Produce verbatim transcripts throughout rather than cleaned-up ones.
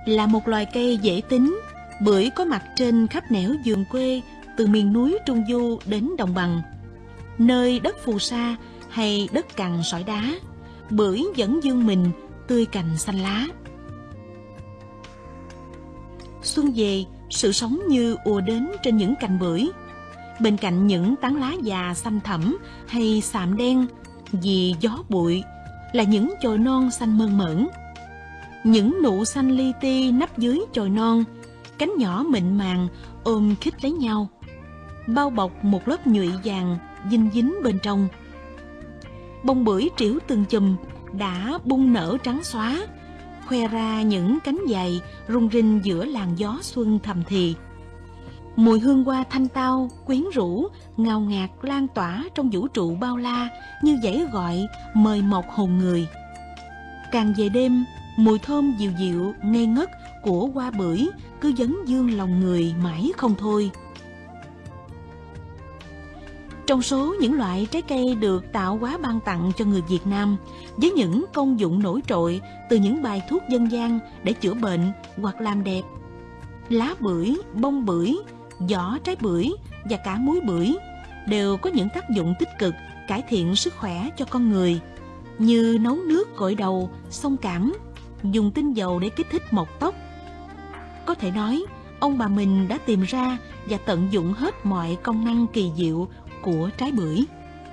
Là một loài cây dễ tính, bưởi có mặt trên khắp nẻo vườn quê, từ miền núi trung du đến đồng bằng. Nơi đất phù sa hay đất cằn sỏi đá, bưởi vẫn vươn mình, tươi cành xanh lá. Xuân về, sự sống như ùa đến trên những cành bưởi. Bên cạnh những tán lá già xanh thẫm hay xạm đen vì gió bụi là những chồi non xanh mơn mởn. Những nụ xanh li ti nấp dưới chồi non, cánh nhỏ mịn màng ôm khít lấy nhau, bao bọc một lớp nhụy vàng dinh dính bên trong. Bông bưởi triểu từng chùm đã bung nở trắng xóa, khoe ra những cánh dài rung rinh giữa làn gió xuân thầm thì. Mùi hương hoa thanh tao, quyến rũ, ngào ngạt lan tỏa trong vũ trụ bao la như dãy gọi mời mọc hồn người. Càng về đêm, mùi thơm dịu dịu, ngây ngất của hoa bưởi cứ vấn vương lòng người mãi không thôi. Trong số những loại trái cây được tạo hóa ban tặng cho người Việt Nam, với những công dụng nổi trội từ những bài thuốc dân gian để chữa bệnh hoặc làm đẹp, lá bưởi, bông bưởi, vỏ trái bưởi và cả múi bưởi đều có những tác dụng tích cực cải thiện sức khỏe cho con người, như nấu nước gội đầu, xông cảm, dùng tinh dầu để kích thích mọc tóc. Có thể nói, ông bà mình đã tìm ra và tận dụng hết mọi công năng kỳ diệu của trái bưởi.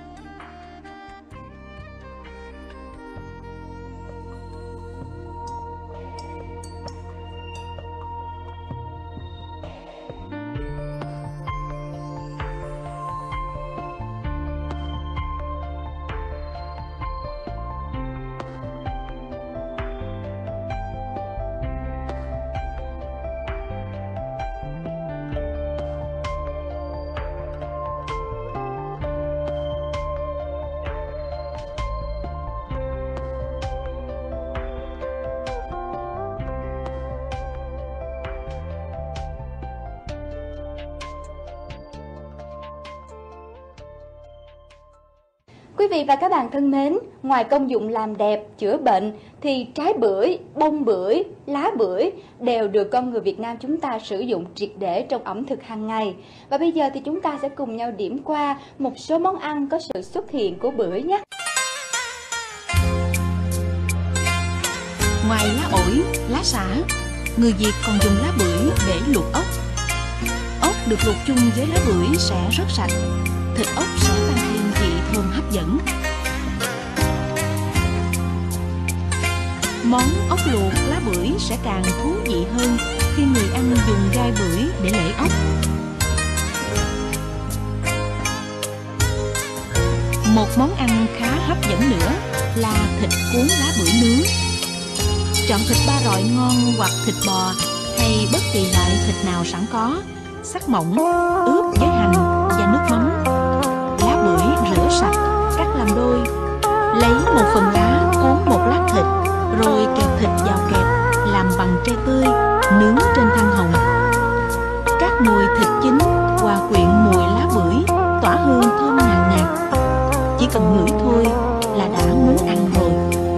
Quý vị và các bạn thân mến, ngoài công dụng làm đẹp, chữa bệnh thì trái bưởi, bông bưởi, lá bưởi đều được con người Việt Nam chúng ta sử dụng triệt để trong ẩm thực hàng ngày. Và bây giờ thì chúng ta sẽ cùng nhau điểm qua một số món ăn có sự xuất hiện của bưởi nhé. Ngoài lá ổi, lá xả, người Việt còn dùng lá bưởi để luộc ốc. Ốc được luộc chung với lá bưởi sẽ rất sạch, thịt ốc sẽ tăng thêm vị thơm hấp dẫn. Món ốc luộc lá bưởi sẽ càng thú vị hơn khi người ăn dùng gai bưởi để lễ ốc. Một món ăn khá hấp dẫn nữa là thịt cuốn lá bưởi nướng. Chọn thịt ba rọi ngon hoặc thịt bò hay bất kỳ loại thịt nào sẵn có, sắc mỏng, ướp với hành và nước mắm. Lá bưởi rửa sạch, cắt làm đôi, lấy một phần lá cuốn một lát thịt, rồi kẹp thịt vào kẹp, làm bằng tre tươi, nướng trên than hồng. Các mùi thịt chín hòa quyện mùi lá bưởi, tỏa hương thơm ngào ngạt. Chỉ cần ngửi thôi là đã muốn ăn rồi.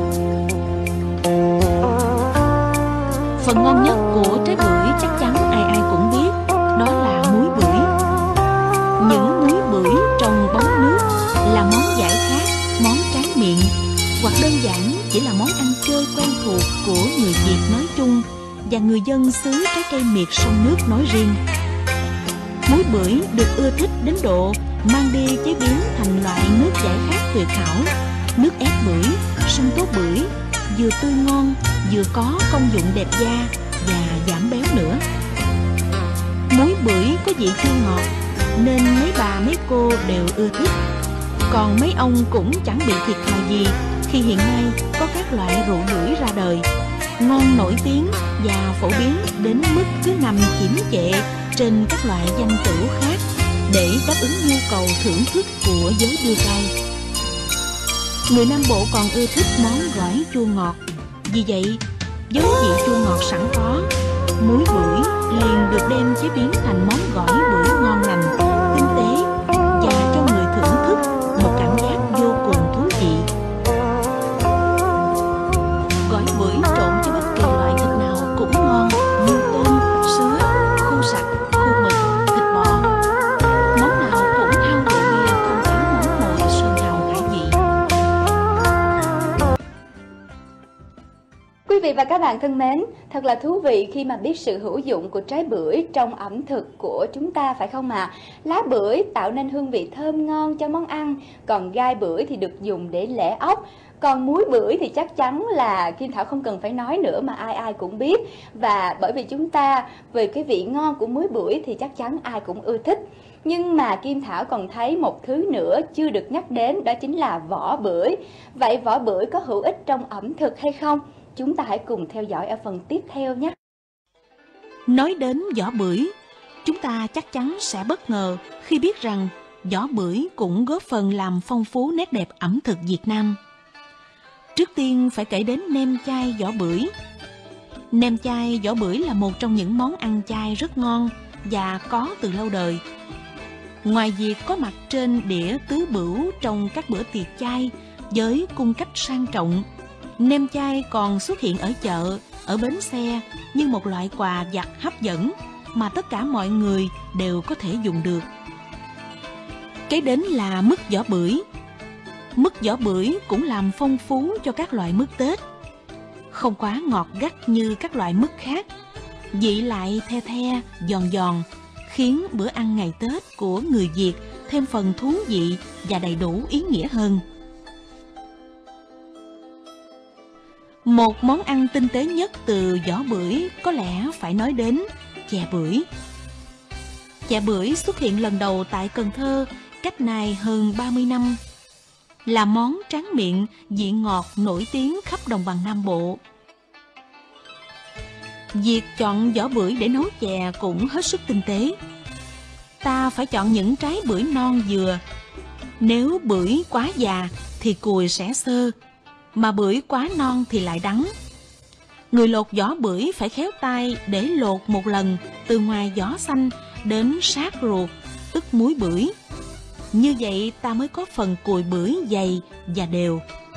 Phần ngon nhất của trái bưởi chắc chắn ai ai cũng biết, đó là múi bưởi. Những múi bưởi trong bóng nước là món giải khát, món tráng miệng, hoặc đơn giản chỉ là món ăn chơi quen thuộc của người Việt nói chung và người dân xứ trái cây miệt sông nước nói riêng. Múi bưởi được ưa thích đến độ mang đi chế biến thành loại nước giải khát tuyệt hảo, nước ép bưởi, sinh tố bưởi, vừa tươi ngon, vừa có công dụng đẹp da và giảm béo nữa. Múi bưởi có vị chua ngọt nên mấy bà mấy cô đều ưa thích. Còn mấy ông cũng chẳng bị thiệt thòi gì khi hiện nay có các loại rượu bưởi ra đời, ngon nổi tiếng và phổ biến đến mức cứ nằm chiếm chệ trên các loại danh tửu khác để đáp ứng nhu cầu thưởng thức của giới đưa cay. Người Nam Bộ còn ưa thích món gỏi chua ngọt. Vì vậy, với vị chua ngọt sẵn có, múi bưởi liền được đem chế biến thành món gỏi bưởi ngon lành, tinh tế và cho người thưởng thức một cảm giác vô cùng thú vị. Gỏi bưởi trộn với bất kỳ loại thịt nào cũng ngon, Quý vị và các bạn thân mến, thật là thú vị khi mà biết sự hữu dụng của trái bưởi trong ẩm thực của chúng ta, phải không ạ? À? Lá bưởi tạo nên hương vị thơm ngon cho món ăn, còn gai bưởi thì được dùng để lẻ ốc. Còn muối bưởi thì chắc chắn là Kim Thảo không cần phải nói nữa mà ai ai cũng biết. Và bởi vì chúng ta về cái vị ngon của muối bưởi thì chắc chắn ai cũng ưa thích. Nhưng mà Kim Thảo còn thấy một thứ nữa chưa được nhắc đến, đó chính là vỏ bưởi. Vậy vỏ bưởi có hữu ích trong ẩm thực hay không? Chúng ta hãy cùng theo dõi ở phần tiếp theo nhé. Nói đến vỏ bưởi, chúng ta chắc chắn sẽ bất ngờ khi biết rằng vỏ bưởi cũng góp phần làm phong phú nét đẹp ẩm thực Việt Nam. Trước tiên phải kể đến nem chay vỏ bưởi. Nem chay vỏ bưởi là một trong những món ăn chay rất ngon và có từ lâu đời. Ngoài việc có mặt trên đĩa tứ bửu trong các bữa tiệc chay với cung cách sang trọng, nem chay còn xuất hiện ở chợ, ở bến xe như một loại quà vặt hấp dẫn mà tất cả mọi người đều có thể dùng được. Kế đến là mứt vỏ bưởi. Mứt vỏ bưởi cũng làm phong phú cho các loại mứt Tết. Không quá ngọt gắt như các loại mứt khác, vị lại the the, giòn giòn, khiến bữa ăn ngày Tết của người Việt thêm phần thú vị và đầy đủ ý nghĩa hơn. Một món ăn tinh tế nhất từ vỏ bưởi có lẽ phải nói đến chè bưởi. Chè bưởi xuất hiện lần đầu tại Cần Thơ cách nay hơn ba mươi năm. Là món tráng miệng, vị ngọt nổi tiếng khắp đồng bằng Nam Bộ. Việc chọn vỏ bưởi để nấu chè cũng hết sức tinh tế. Ta phải chọn những trái bưởi non vừa. Nếu bưởi quá già thì cùi sẽ xơ, mà bưởi quá non thì lại đắng. Người lột vỏ bưởi phải khéo tay để lột một lần từ ngoài vỏ xanh đến sát ruột, tức múi bưởi. Như vậy ta mới có phần cùi bưởi dày và đều.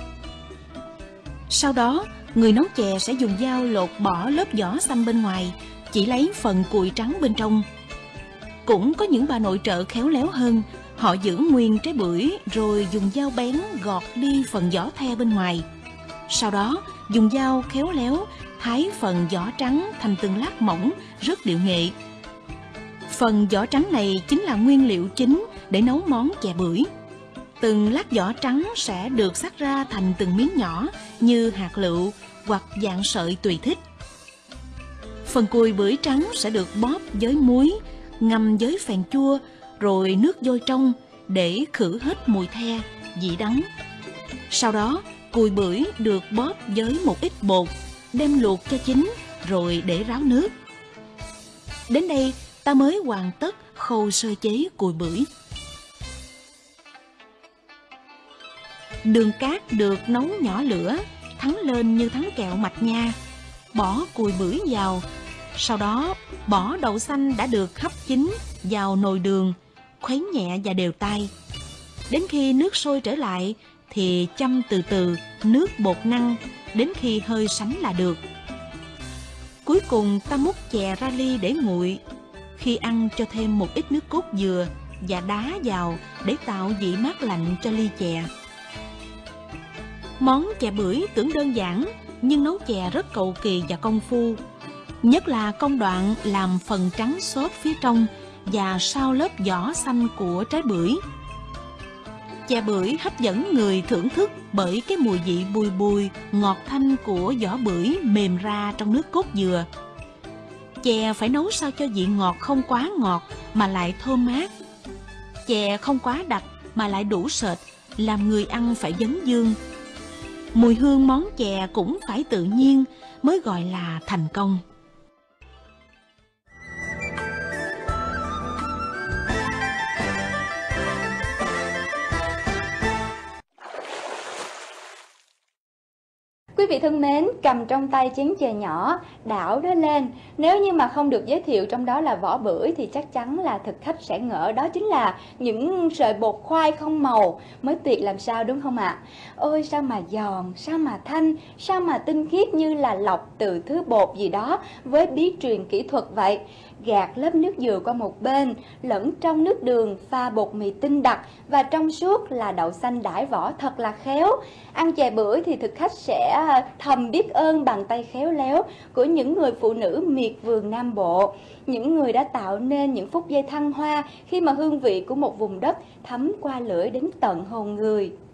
Sau đó, người nấu chè sẽ dùng dao lột bỏ lớp vỏ xanh bên ngoài, chỉ lấy phần cùi trắng bên trong. Cũng có những bà nội trợ khéo léo hơn, họ giữ nguyên trái bưởi rồi dùng dao bén gọt đi phần vỏ the bên ngoài. Sau đó, dùng dao khéo léo thái phần vỏ trắng thành từng lát mỏng, rất điệu nghệ. Phần vỏ trắng này chính là nguyên liệu chính để nấu món chè bưởi. Từng lát vỏ trắng sẽ được xắt ra thành từng miếng nhỏ như hạt lựu hoặc dạng sợi tùy thích. Phần cùi bưởi trắng sẽ được bóp với muối, ngâm với phèn chua, rồi nước vôi trong để khử hết mùi the, vị đắng. Sau đó, cùi bưởi được bóp với một ít bột, đem luộc cho chín, rồi để ráo nước. Đến đây, ta mới hoàn tất khâu sơ chế cùi bưởi. Đường cát được nấu nhỏ lửa, thắng lên như thắng kẹo mạch nha. Bỏ cùi bưởi vào, sau đó bỏ đậu xanh đã được hấp chín vào nồi đường, khuấy nhẹ và đều tay. Đến khi nước sôi trở lại thì châm từ từ nước bột năng đến khi hơi sánh là được. Cuối cùng ta múc chè ra ly để nguội. Khi ăn cho thêm một ít nước cốt dừa và đá vào để tạo vị mát lạnh cho ly chè. Món chè bưởi tưởng đơn giản nhưng nấu chè rất cầu kỳ và công phu. Nhất là công đoạn làm phần trắng xốp phía trong và sau lớp vỏ xanh của trái bưởi. Chè bưởi hấp dẫn người thưởng thức bởi cái mùi vị bùi bùi, ngọt thanh của vỏ bưởi mềm ra trong nước cốt dừa. Chè phải nấu sao cho vị ngọt không quá ngọt mà lại thơm mát. Chè không quá đặc mà lại đủ sệt, làm người ăn phải vấn vương. Mùi hương món chè cũng phải tự nhiên mới gọi là thành công. Quý vị thân mến, cầm trong tay chén chè nhỏ, đảo nó lên. Nếu như mà không được giới thiệu trong đó là vỏ bưởi thì chắc chắn là thực khách sẽ ngỡ đó chính là những sợi bột khoai không màu, mới tuyệt làm sao đúng không ạ? Ôi sao mà giòn, sao mà thanh, sao mà tinh khiết như là lọc từ thứ bột gì đó với bí truyền kỹ thuật vậy. Gạt lớp nước dừa qua một bên, lẫn trong nước đường pha bột mì tinh đặc và trong suốt là đậu xanh đãi vỏ thật là khéo. Ăn chè bưởi thì thực khách sẽ và thầm biết ơn bàn tay khéo léo của những người phụ nữ miệt vườn Nam Bộ, những người đã tạo nên những phút giây thăng hoa khi mà hương vị của một vùng đất thấm qua lưỡi đến tận hồn người.